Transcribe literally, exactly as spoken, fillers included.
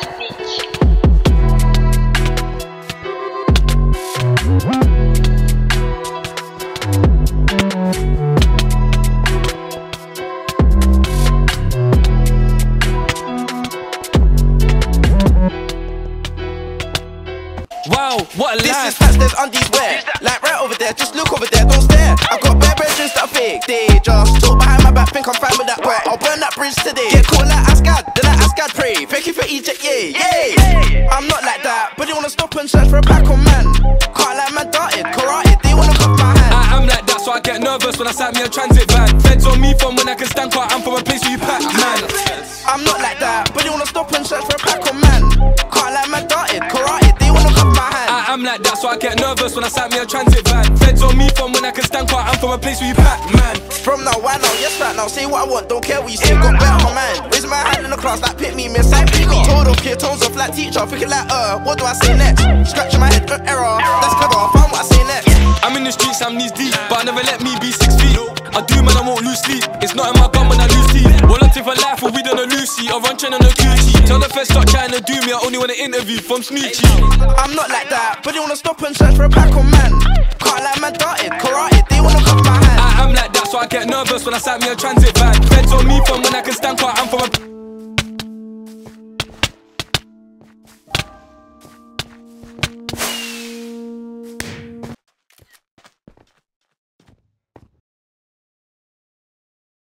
Wow, what a This life. is stats, there's undies wear. Like right over there, just look over there, don't stare. I got bad brethren that are fake. They just talk behind my back, think I'm fine with that part. I'll burn that bridge today. Get caught like Asgard, then I Asgard pray. Thank you for Egypt, yeah, yeah. I'm not like that, but they wanna stop and search for a pack on man. Can't like man darted, karate, they wanna cut my hand. I am like that, so I get nervous when I sat me a transit van. Feds on me from when I can stand quiet, I'm from a place where you pack, man. I'm not like that, but they wanna stop and search for a pack on man. Can't like man darted, karate, they wanna cut my hand. I am like that, so I get nervous when I sat me a transit van. Feds on me from when I can stand quiet, I'm from a place where you pack, man. From now, why now, yes right now, say what I want, don't care what you say, got better on man. Raise my hand in the class, like pick me, miss, like pick me. Told off, kid, tones off, like teacher, thinking like, uh, what do I say next? Scratching my head, uh, error, that's clever, I found what I say next. I'm in the streets, I'm knees deep, but I never let me be six feet. I do, man, I won't lose sleep. It's not in my gun when I lose teeth. Well, I live for life, or we done a Lucy, or run train on a Cookisze. Tell the feds stop trying to do me, I only want an interview from Snoochie. I'm not like that, but they wanna stop and search for a pack on man. Can't like man darted, karate, they wanna cut my hand. I am like that, so I get nervous when I sat me a transit van. Feds on me